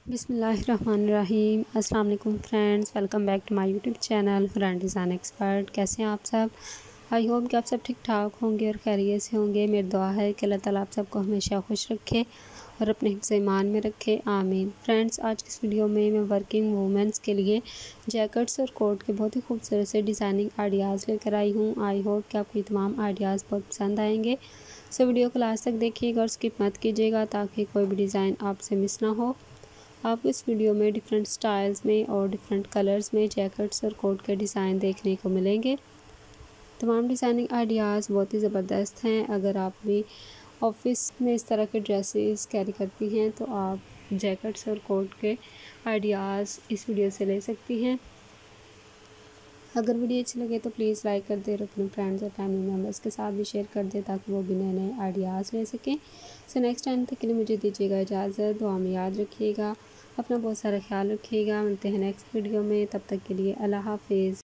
बिस्मिल्लाहिर्रहमानिर्रहीम। अस्सलाम वालेकुम friends, welcome back to my YouTube channel Hurain design expert. कैसे हैं आप सब? आई होप कि आप सब ठीक ठाक होंगे और खैरियत से होंगे। मेरी दुआ है कि अल्लाह ताला आप सबको हमेशा खुश रखे और अपने हिफ्ज़ ईमान में रखे, आमीन। फ्रेंड्स, आज की इस वीडियो में मैं वर्किंग वूमेंस के लिए जैकेट्स और कोट के बहुत ही खूबसूरत से डिज़ाइनिंग आइडियाज़ लेकर आई हूँ। आई होप कि आपको ये तमाम आइडियाज़ बहुत पसंद आएंगे। सो वीडियो को लास्ट तक देखिएगा और स्किप मत कीजिएगा ताकि कोई भी डिज़ाइन आपसे मिस ना हो। आपको इस वीडियो में डिफरेंट स्टाइल्स में और डिफरेंट कलर्स में जैकेट्स और कोट के डिज़ाइन देखने को मिलेंगे। तमाम डिज़ाइनिंग आइडियाज़ बहुत ही ज़बरदस्त हैं। अगर आप भी ऑफिस में इस तरह के ड्रेसेस कैरी करती हैं तो आप जैकेट्स और कोट के आइडियाज़ इस वीडियो से ले सकती हैं। अगर वीडियो अच्छी लगे तो प्लीज़ लाइक कर दें और अपने फ्रेंड्स और फैमिली मेम्बर्स के साथ भी शेयर कर दें ताकि वो भी नए नए आइडियाज़ ले सकें। सो नेक्स्ट टाइम तक के लिए मुझे दीजिएगा इजाज़त। दुआ में याद रखिएगा, अपना बहुत सारा ख्याल रखिएगा। मिलते हैं नेक्स्ट वीडियो में, तब तक के लिए अल्लाह हाफिज़।